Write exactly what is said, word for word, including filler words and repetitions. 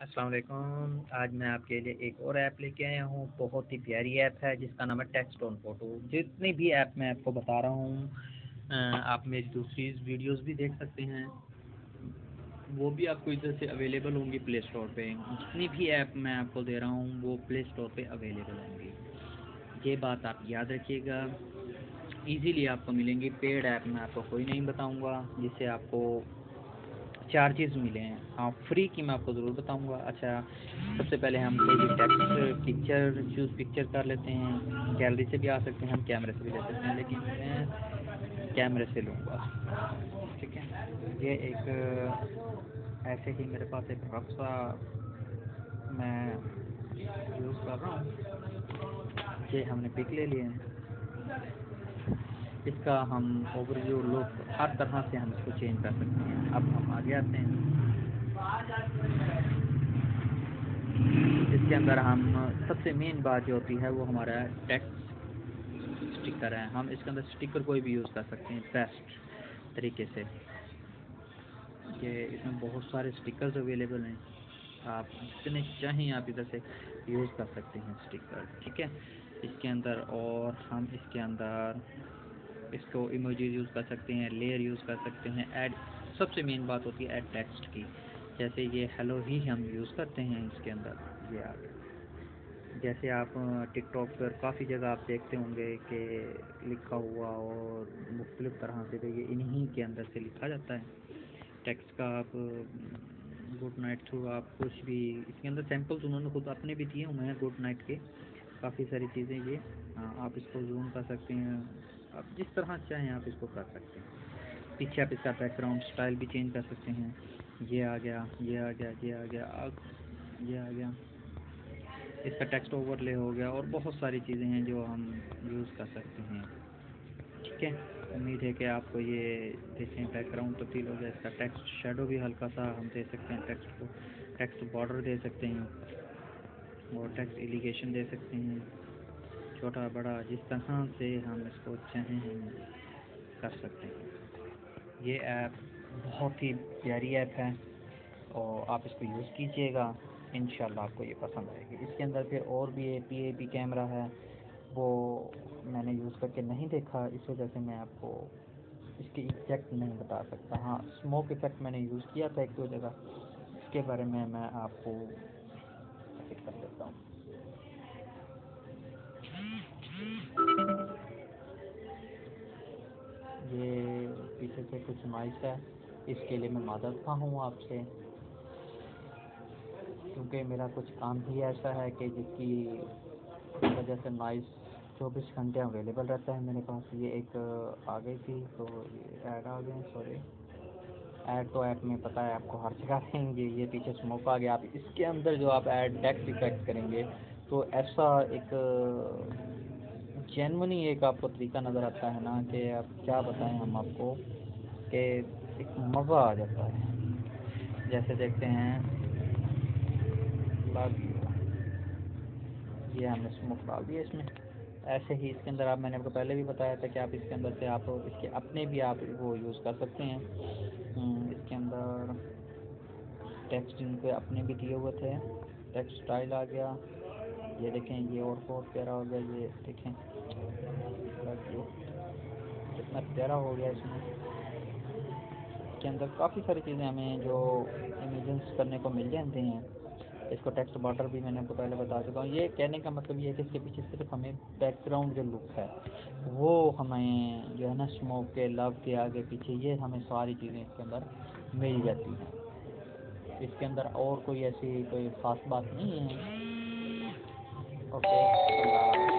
अस्सलाम-u-अलैकुम। आज मैं आपके लिए एक और ऐप लेके आया हूँ। बहुत ही प्यारी ऐप है जिसका नाम है टेक्स्ट ऑन फोटो। जितनी भी ऐप मैं आपको बता रहा हूँ, आप मेरी दूसरी वीडियोस भी देख सकते हैं, वो भी आपको इधर से अवेलेबल होंगी प्ले स्टोर पे। जितनी भी ऐप मैं आपको दे रहा हूँ वो प्ले स्टोर पे अवेलेबल होंगी। ये बात आप याद रखिएगा, इजीली आपको मिलेंगी। पेड ऐप मैं आपको कोई नहीं बताऊँगा जिससे आपको चार्जेस मिले हैं। हाँ, फ्री की मैं आपको ज़रूर बताऊंगा। अच्छा, सबसे पहले हम कोई भी टेक्स्ट पिक्चर चूज़ पिक्चर कर लेते हैं। गैलरी से भी आ सकते हैं, हम कैमरे से भी ले सकते हैं, लेकिन मैं कैमरे से लूँगा। ठीक है, ये एक ऐसे ही मेरे पास एक रफ सा मैं यूज़ कर रहा हूँ। ये हमने पिक ले लिए हैं, इसका हम ओवरव्यू लुक हर तरह से हम इसको चेंज कर सकते हैं। अब हम आगे आते हैं। इसके अंदर हम सबसे मेन बात जो होती है वो हमारा टेक्स्ट स्टिकर है। हम इसके अंदर स्टिकर कोई भी यूज़ कर सकते हैं बेस्ट तरीके से। ये इसमें बहुत सारे स्टिकर्स अवेलेबल हैं, आप जितने चाहें आप इधर से यूज़ कर सकते हैं स्टिकर। ठीक है, इसके अंदर और हम इसके अंदर इसको इमोजीज यूज़ कर सकते हैं, लेयर यूज़ कर सकते हैं, ऐड सबसे मेन बात होती है ऐड टेक्स्ट की। जैसे ये हेलो ही हम यूज़ करते हैं इसके अंदर। ये आ गया। जैसे आप टिकटॉक पर काफ़ी जगह आप देखते होंगे कि लिखा हुआ और मुख्तलिफ़ तरह से, तो ये इन्हीं के अंदर से लिखा जाता है टेक्स्ट का। आप गुड नाइट थ्रू आप कुछ भी, इसके अंदर सैम्पल्स उन्होंने खुद अपने भी दिए हुए हैं गुड नाइट के, काफ़ी सारी चीज़ें। ये हाँ, आप इसको जूम कर सकते हैं, आप जिस तरह चाहें आप इसको कर सकते हैं। पीछे आप इसका बैकग्राउंड स्टाइल भी चेंज कर सकते हैं। ये आ गया, ये आ गया, ये आ गया, अब ये आ गया, इसका टेक्स्ट ओवरले हो गया, और बहुत सारी चीज़ें हैं जो हम यूज़ कर सकते हैं। ठीक है, उम्मीद है कि आपको ये देखें बैकग्राउंड तब्दील हो गया। इसका टेक्स्ट शेडो भी हल्का सा हम दे सकते हैं, टेक्स्ट को टेक्स्ट बॉर्डर दे सकते हैं, और टेक्स्ट एलिगेशन दे सकते हैं, छोटा बड़ा जिस तरह से हम इसको चाहें हम कर सकते हैं। ये ऐप बहुत ही प्यारी ऐप है और आप इसको यूज़ कीजिएगा, इंशाल्लाह आपको ये पसंद आएगी। इसके अंदर फिर और भी A P A P camera है, वो मैंने यूज़ करके नहीं देखा, इस वजह से मैं आपको इसकी एग्जैक्ट नहीं बता सकता। हाँ, स्मोक इफेक्ट मैंने यूज़ किया था एक दो जगह, इसके बारे में मैं आपको कर देता हूँ। ये पीछे से कुछ नॉइस है, इसके लिए मैं मदद खा हूँ आपसे, क्योंकि मेरा कुछ काम ही ऐसा है कि जिसकी वजह से नॉइस चौबीस घंटे अवेलेबल रहता है मेरे पास। ये एक आ गई थी तो ये ऐड आ गए, सॉरी ऐड तो ऐप में पता है आपको हर जगह रहेंगे। ये पीछे स्मोक आ गया। आप इसके अंदर जो आप ऐड टेक्स्ट इफेक्ट करेंगे तो ऐसा एक जेन्युइनली एक आपको तरीका नज़र आता है ना कि आप क्या बताएं हम आपको, कि एक मज़ा आ जाता है। जैसे देखते हैं लव यू, ये हमने स्मोक डाल दिया इसमें। ऐसे ही इसके अंदर आप, मैंने आपको पहले भी बताया था कि आप इसके अंदर से आप इसके अपने भी आप वो यूज़ कर सकते हैं। इसके अंदर टेक्स्ट इनके अपने भी दिए हुए थे, टेक्स्ट स्टाइल आ गया। ये देखें, ये और बहुत प्यारा हो गया। ये देखें कितना प्यारा हो गया। इसमें इसके अंदर काफ़ी सारी चीज़ें हमें जो इमेजिन्स करने को मिल जाते हैं। इसको टेक्स्ट बॉर्डर भी मैंने आपको पहले बता चुका हूँ। ये कहने का मतलब ये है कि इसके पीछे सिर्फ हमें बैकग्राउंड जो लुक है वो हमें जो है ना स्मोक के, लव के आगे पीछे, ये हमें सारी चीज़ें इसके अंदर मिल जाती हैं। इसके अंदर और कोई ऐसी कोई ख़ास बात नहीं है। ओके।